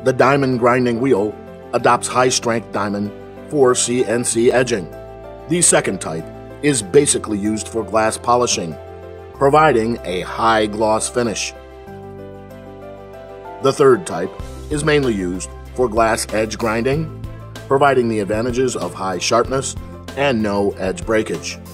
The diamond grinding wheel adopts high-strength diamond for CNC edging. The second type is basically used for glass polishing, providing a high gloss finish. The third type is mainly used for glass edge grinding, providing the advantages of high sharpness and no edge breakage.